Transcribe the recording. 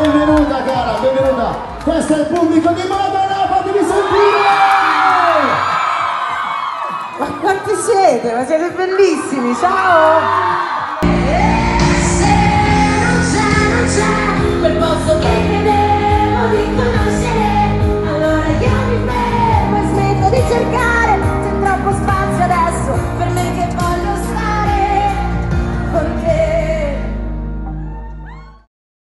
benvenuta cara, benvenuta. Questo è il pubblico di Modena, fatemi sentire! Ma quanti siete? Ma siete bellissimi, ciao!